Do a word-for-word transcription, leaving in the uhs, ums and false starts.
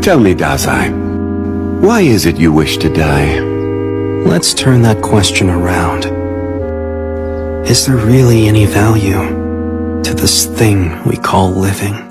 Tell me, Dazai, why is it you wish to die? Let's turn that question around. Is there really any value to this thing we call living?